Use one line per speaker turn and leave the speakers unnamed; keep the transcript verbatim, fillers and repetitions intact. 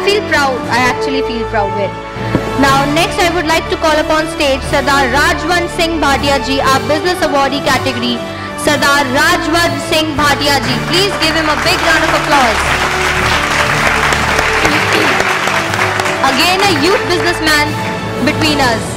feel proud. I actually feel proud with. Now next I would like to call upon stage Sardar Rajwant Singh Bhatia ji, our business awardee category. Sardar Rajwant Singh Bhatia ji. Please give him a big round of applause. Again a youth businessman between us.